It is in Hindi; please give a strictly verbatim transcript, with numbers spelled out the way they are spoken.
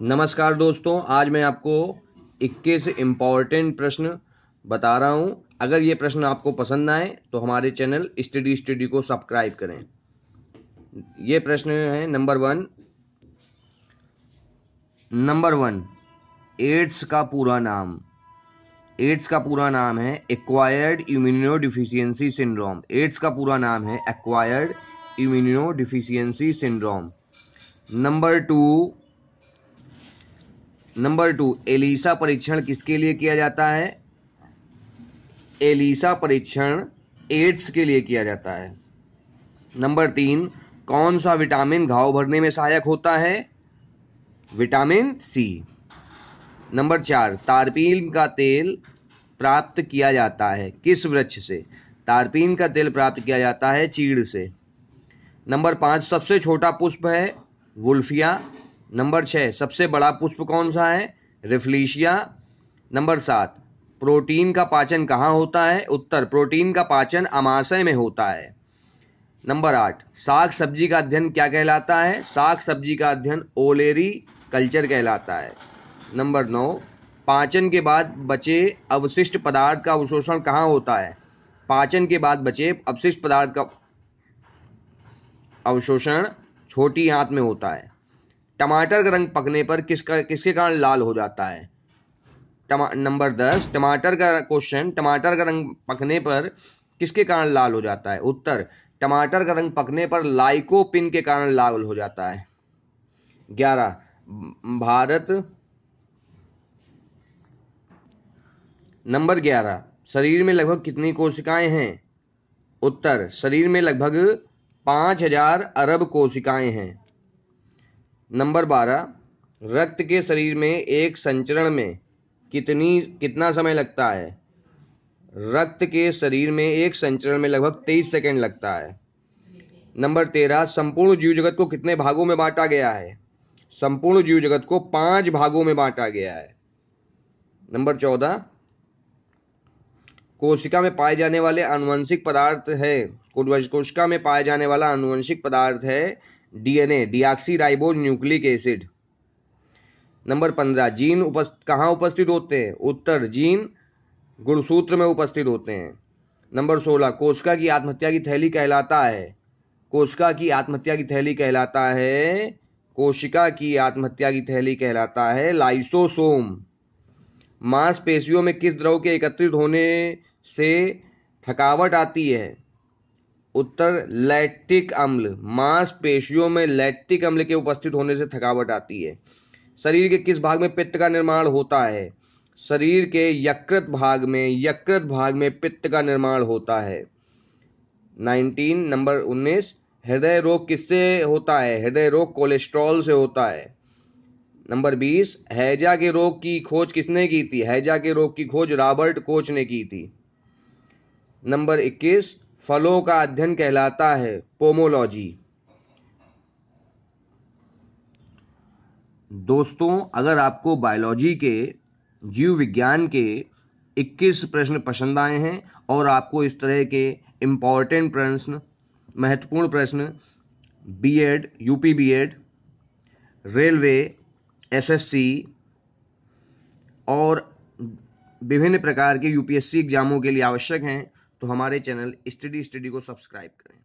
नमस्कार दोस्तों, आज मैं आपको इक्कीस इम्पॉर्टेंट प्रश्न बता रहा हूं। अगर ये प्रश्न आपको पसंद आए तो हमारे चैनल स्टडी स्टडी को सब्सक्राइब करें। ये प्रश्न है number one number one AIDS का पूरा नाम। एड्स का पूरा नाम है एक्वायर्ड इम्यूनोडिफिशियंसी सिंड्रोम। एड्स का पूरा नाम है acquired immunodeficiency syndrome. Number two number two ELISA परीक्षण किसके लिए किया जाता है? एलिसा परीक्षण एड्स के लिए किया जाता है। नंबर तीन कौन सा विटामिन घाव भरने में सहायक होता है? Vitamin C. नंबर चार तारपीन का तेल प्राप्त किया जाता है किस वृक्ष से? तारपीन का तेल प्राप्त किया जाता है चीड़ से। नंबर पांच सबसे छोटा पुष्प है वुल्फिया। नंबर छह सबसे बड़ा पुष्प कौन सा है? रिफ्लीशिया। नंबर सात प्रोटीन का पाचन कहाँ होता है? उत्तर प्रोटीन का पाचन अमाशय में होता है। नंबर आठ साग सब्जी का अध्ययन क्या कहलाता है? साग सब्जी का अध्ययन ओलेरी कल्चर कहलाता है। नंबर नौ पाचन के बाद बचे अवशिष्ट पदार्थ का अवशोषण कहाँ होता है? पाचन के बाद बचे अवशिष्ट पदार्थ का अवशोषण छोटी आंत में होता है। टमाटर का रंग पकने पर किसका किसके कारण लाल हो जाता है? नंबर दस टमाटर का क्वेश्चन टमाटर का रंग पकने पर किसके कारण लाल हो जाता है? उत्तर टमाटर का रंग पकने पर लाइकोपिन के कारण लाल हो जाता है। ग्यारह भारत नंबर ग्यारह शरीर में लगभग कितनी कोशिकाएं हैं? उत्तर शरीर में लगभग पांच हजार अरब कोशिकाएं हैं। नंबर बारह रक्त के शरीर में एक संचरण में कितनी कितना समय लगता है? रक्त के शरीर में एक संचरण में लगभग तेईस सेकंड लगता है। नंबर तेरह संपूर्ण जीव जगत को कितने भागों में बांटा गया है? संपूर्ण जीव जगत को पांच भागों में बांटा गया है। नंबर चौदह कोशिका में पाए जाने वाले आनुवंशिक पदार्थ है कोशिका में पाए जाने वाला आनुवंशिक पदार्थ है DNA deoxy ribose nucleic acid. Number पंद्रह जीन उपस्थ, कहाँ उपस्थित होते हैं? उत्तर जीन गुणसूत्र में उपस्थित होते हैं। नंबर सोलह कोशिका की आत्महत्या की थैली कहलाता है कोशिका की आत्महत्या की थैली कहलाता है कोशिका की आत्महत्या की थैली कहलाता है लाइसोसोम। मांसपेशियों में किस द्रव के एकत्रित होने से थकावट आती है? उत्तर लैक्टिक अम्ल। मांसपेशियों में लैक्टिक अम्ल के उपस्थित होने से थकावट आती है। शरीर के किस भाग में पित्त का निर्माण होता है? शरीर के यकृत भाग में यकृत भाग में पित्त का निर्माण होता है। नाइनटीन नंबर उन्नीस हृदय रोग किससे होता है? हृदय रोग कोलेस्ट्रॉल से होता है। नंबर बीस हैजा के रोग की खोज किसने की थी? हैजा के रोग की खोज रॉबर्ट कोच ने की थी। नंबर इक्कीस फलों का अध्ययन कहलाता है पोमोलॉजी। दोस्तों, अगर आपको बायोलॉजी के जीव विज्ञान के इक्कीस प्रश्न पसंद आए हैं और आपको इस तरह के इम्पॉर्टेंट प्रश्न महत्वपूर्ण प्रश्न बीएड यूपीबीएड रेलवे एसएससी और विभिन्न प्रकार के यूपीएससी एग्जामों के लिए आवश्यक हैं तो हमारे चैनल स्टडी स्टडी को सब्सक्राइब करें।